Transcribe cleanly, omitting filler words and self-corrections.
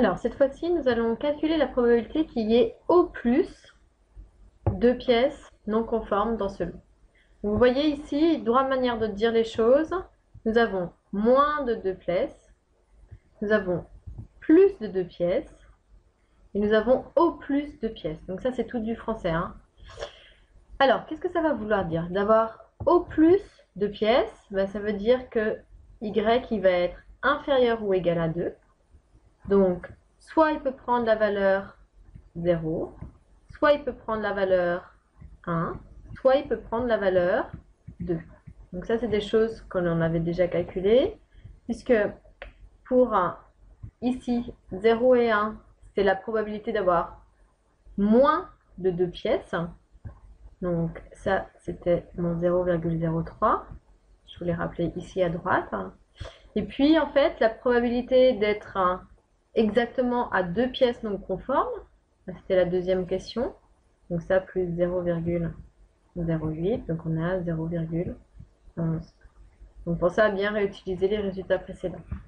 Alors, cette fois-ci, nous allons calculer la probabilité qu'il y ait au plus deux pièces non conformes dans ce lot. Vous voyez ici, droite manière de dire les choses, nous avons moins de deux pièces, nous avons plus de deux pièces, et nous avons au plus de pièces. Donc ça, c'est tout du français, hein. Alors, qu'est-ce que ça va vouloir dire? D'avoir au plus de pièces, ben, ça veut dire que y il va être inférieur ou égal à 2. Donc, soit il peut prendre la valeur 0, soit il peut prendre la valeur 1, soit il peut prendre la valeur 2. Donc ça, c'est des choses qu'on en avait déjà calculées, puisque pour ici, 0 et 1, c'est la probabilité d'avoir moins de 2 pièces. Donc ça, c'était mon 0,03. Je vous l'ai rappelé ici à droite. Et puis, en fait, la probabilité d'être exactement à 2 pièces non conformes, c'était la deuxième question. Donc ça, plus 0,08, donc on a 0,11. Donc pour ça, bien réutiliser les résultats précédents.